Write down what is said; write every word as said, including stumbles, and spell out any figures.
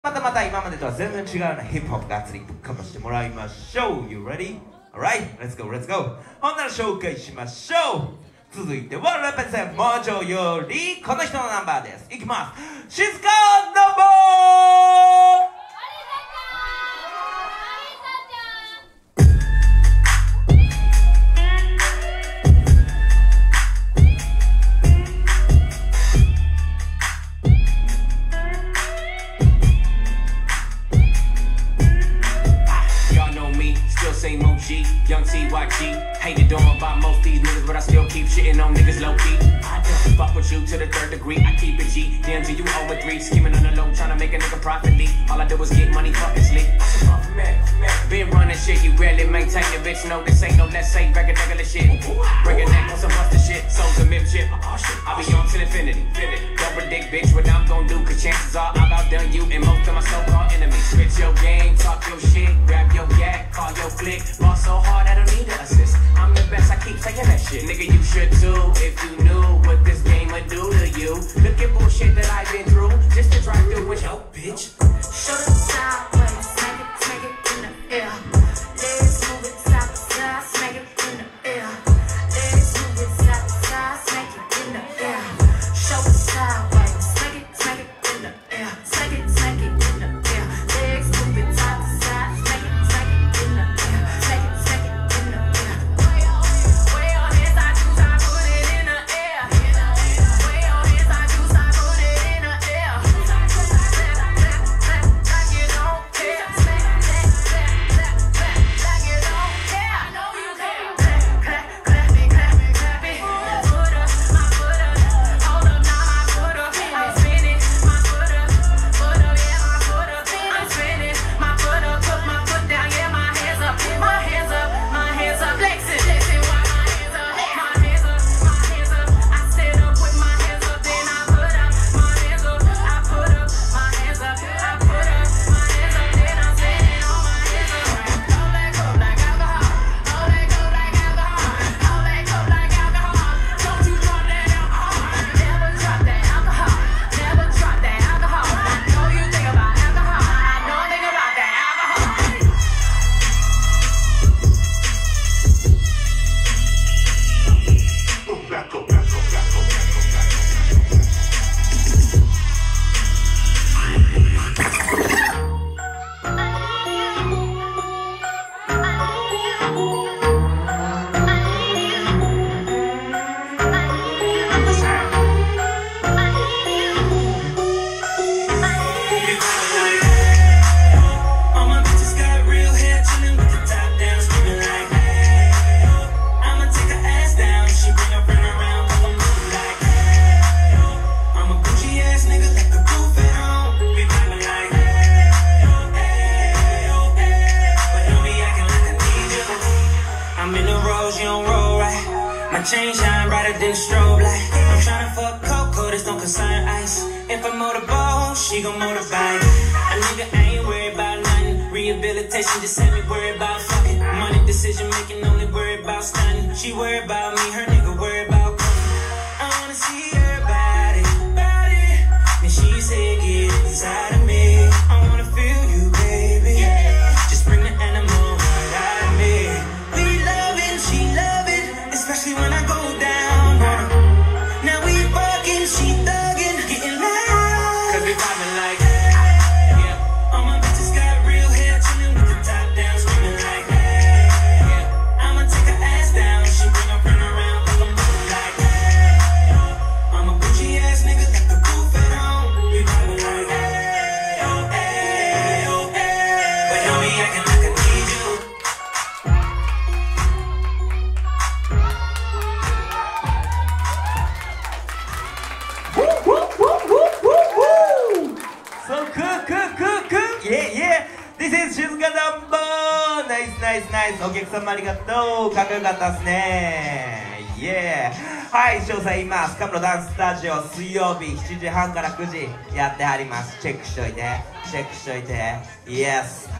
またまた今までとは全然違うようなヒップホップがっつりかましてもらいましょう。 You ready? Alright, let's go, let's go. ほんなら紹介しましょう。続いてはレペゼンモージョよりこの人のナンバーです。いきます。静かのぼー Same O G, young T Y G. Hated on by most these niggas, but I still keep shitting on niggas low key. I don't fuck with you to the third degree. I keep it G. Damn, G, you over three. Scheming on the low, trying to make a nigga profit leak. All I do is get money, fuck and sleep. Been running shit, you rarely maintain your bitch. No, this ain't no let's say regular regular shit. Break a neck on some busted shit. Souls a myth shit. I'll be on till infinity. Don't predict, bitch, what I'm gon' do. Cause chances are I've outdone you and most of my so-called enemies. Switch your game, talk your shit, grab your yak, call your flick. Ball so hard I don't need to assist. I'm the best, I keep saying that shit. Nigga, you should too, if you knew what this game would do to you. Look at bullshit that I've been through, just to try through with your bitch. Show the sideways, smack it, smack it in the air. Legs move it side to side, smack it in the air. Legs move it side to side, smack it in the air. Show the sideways, smack it, smack it in the air. Smack it, smack it in the air. Legs move it side to side, smack it, smack it in the air. Smack it, smack it in the air. Way on his side, you side, put it in the air. Way on his side, you side, put it in the air. Clap, clap, clap, like you don't care. Clap, clap, clap, clap, like you don't care. I know you care. Clap, clap, clap it, clap it, clap it. Foot up, my foot up. Hold up, now my foot up. I'm spinning, my foot up. Foot up, yeah, my foot up. I'm spinning, my foot up. Put my foot down, yeah, my hands up. My hands up, my hands up. Flexing, flexing, why my hands up? My hands up, my hands up. I stand up with my hands up, then I put up my hands up. I put up my hands up. I put up my hands up, then I'm standing on my hands up. Hold that cup like alcohol. Hold that cup like alcohol. Hold that cup like alcohol. Don't you drop that alcohol. Never drop that alcohol. Never drop that alcohol. I know you think about alcohol. I know I think about that alcohol. All my bitches got real hair, chillin' with the top down, screaming like, hey, I'ma take her ass down. She bring her friend around, cause I'm moving like, hey, I'm a Gucci ass nigga, like the roof at home. Be vibing like, hey, hey, hey, but don't be acting like I need you. I'm in the rose, you don't roll right. My chain shine brighter than strobe light. I'm tryna fuck Coco, this don't concern ice. If I motorboat, she gon' motorbike. A nigga ain't worried about nothing. Rehabilitation just had me worried about fucking. Money decision making, only worried about stunning. She worried about me, her nigga worried about cooking. I wanna see her body, body. Then she said, get inside of me. I wanna feel you, baby. Just bring the animal right out of me. We love it, she love it, especially when I go down on her. Now we fucking, she thuggin', getting loud. Cause we vibing like, yeah. All my bitches got real hair, chillin' with the top down, screaming like, hey, yeah. I'ma take her ass down. She bring her friend around, cause I'm moving like, hey, I'm a Gucci ass nigga, like the roof at home. We vibing like, hey, oh, hey, oh, hey, but don't be acting like I need you. Woo, woo, woo, woo, woo, woo. So cool, cool, cool, cool. Yeah, yeah. This is 静かダンボー。ナイス、ナイス、ナイス。お客様ありがとう。かっこよかったですね。Yeah。はい、詳細言います。カムロダンススタジオ水曜日しちじはんからくじやってはります。チェックしといて。チェックしといて。Yes。